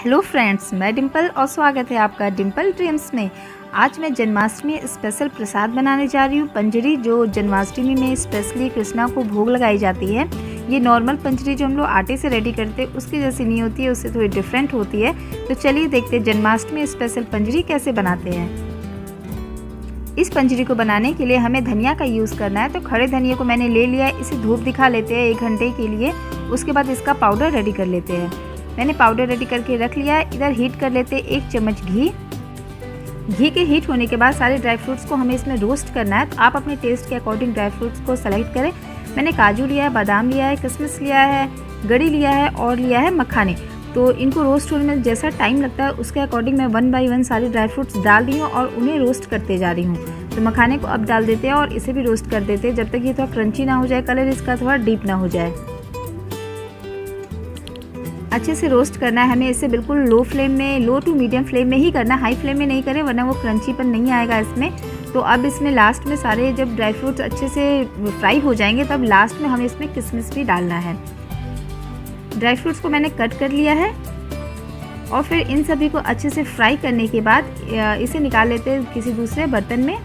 Hello friends, मैं डिम्पल और स्वागत है आपका डिम्पल ड्रीम्स में। आज मैं जन्माष्टमी स्पेशल प्रसाद बनाने जा रही हूँ, पंजरी, जो जन्माष्टमी में स्पेशली कृष्णा को भोग लगाई जाती है। ये नॉर्मल पंजरी जो हम लोग आटे से रेडी करते हैं उसकी जैसी नहीं होती है, उससे थोड़ी डिफरेंट होती है। तो चलिए देखते हैं जन्माष्टमी स्पेशल पंजरी कैसे बनाते हैं। इस पंजरी को बनाने के लिए हमें धनिया का यूज़ करना है। तो खड़े धनिया को मैंने ले लिया है, इसे धूप दिखा लेते हैं 1 घंटे के लिए। उसके बाद इसका पाउडर रेडी कर लेते हैं। मैंने पाउडर रेडी करके रख लिया है। इधर हीट कर लेते हैं 1 चम्मच घी। घी के हीट होने के बाद सारे ड्राई फ्रूट्स को हमें इसमें रोस्ट करना है। तो आप अपने टेस्ट के अकॉर्डिंग ड्राई फ्रूट्स को सेलेक्ट करें। मैंने काजू लिया है, बादाम लिया है, किशमिश लिया है, गरी लिया है और लिया है मखाने। तो इनको रोस्ट होने में जैसा टाइम लगता है उसके अकॉर्डिंग मैं 1 बाय 1 सारे ड्राई फ्रूट्स डाल रही हूँ और उन्हें रोस्ट करते जा रही हूँ। तो मखाने को अब डाल देते हैं और इसे भी रोस्ट कर देते हैं जब तक ये थोड़ा क्रंची ना हो जाए, कलर इसका थोड़ा डीप ना हो जाए। अच्छे से रोस्ट करना है हमें इसे, बिल्कुल लो टू मीडियम फ्लेम में ही करना, हाई फ्लेम में नहीं करें वरना वो क्रंचीपन नहीं आएगा इसमें। तो अब इसमें लास्ट में सारे जब ड्राई फ्रूट्स अच्छे से फ्राई हो जाएंगे तब लास्ट में हमें इसमें किशमिश भी डालना है। ड्राई फ्रूट्स को मैंने कट कर लिया है और फिर इन सभी को अच्छे से फ्राई करने के बाद इसे निकाल लेते हैं किसी दूसरे बर्तन में।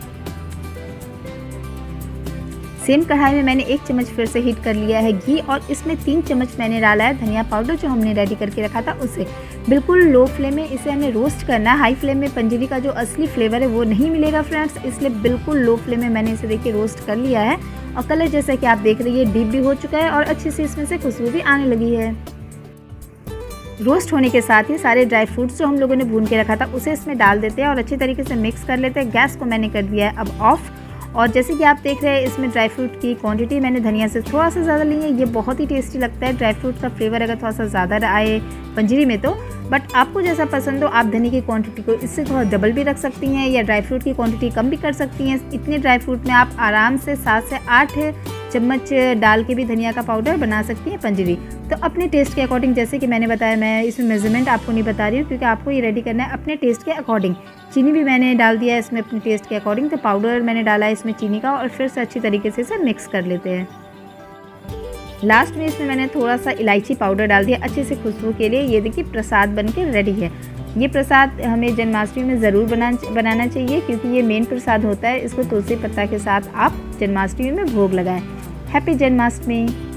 सेम कढ़ाई में मैंने 1 चम्मच फिर से हीट कर लिया है घी और इसमें 3 चम्मच मैंने डाला है धनिया पाउडर जो हमने रेडी करके रखा था उसे। बिल्कुल लो फ्लेम में इसे हमें रोस्ट करना है। हाई फ्लेम में पंजरी का जो असली फ्लेवर है वो नहीं मिलेगा फ्रेंड्स, इसलिए बिल्कुल लो फ्लेम में मैंने इसे देखिए रोस्ट कर लिया है। और कलर जैसा कि आप देख रही है डीप भी हो चुका है और अच्छे से इसमें से खुशबू भी आने लगी है। रोस्ट होने के साथ ही सारे ड्राई फ्रूट्स जो हम लोगों ने भून के रखा था उसे इसमें डाल देते हैं और अच्छी तरीके से मिक्स कर लेते हैं। गैस को मैंने कर दिया है अब ऑफ। और जैसे कि आप देख रहे हैं इसमें ड्राई फ्रूट की क्वांटिटी मैंने धनिया से थोड़ा सा ज़्यादा ली है। ये बहुत ही टेस्टी लगता है, ड्राई फ्रूट का फ्लेवर अगर थोड़ा सा ज़्यादा आए पंजरी में तो। बट आपको जैसा पसंद हो आप धनिया की क्वांटिटी को इससे थोड़ा डबल भी रख सकती हैं या ड्राई फ्रूट की क्वांटिटी कम भी कर सकती हैं। इतने ड्राई फ्रूट में आप आराम से 7 से 8 चम्मच डाल के भी धनिया का पाउडर बना सकती हैं पंजरी। तो अपने टेस्ट के अकॉर्डिंग, जैसे कि मैंने बताया, मैं इसमें मेजरमेंट आपको नहीं बता रही हूँ क्योंकि आपको ये रेडी करना है अपने टेस्ट के अकॉर्डिंग। चीनी भी मैंने डाल दिया है इसमें अपने टेस्ट के अकॉर्डिंग। तो पाउडर मैंने डाला है इसमें चीनी का और फिर से अच्छी तरीके से इसे मिक्स कर लेते हैं। लास्ट में इसमें मैंने थोड़ा सा इलायची पाउडर डाल दिया अच्छे से खुशबू के लिए। ये देखिए प्रसाद बनके रेडी है। ये प्रसाद हमें जन्माष्टमी में ज़रूर बनाना चाहिए क्योंकि ये मेन प्रसाद होता है। इसको तुलसी पत्ता के साथ आप जन्माष्टमी में भोग लगाएं। हैप्पी जन्माष्टमी।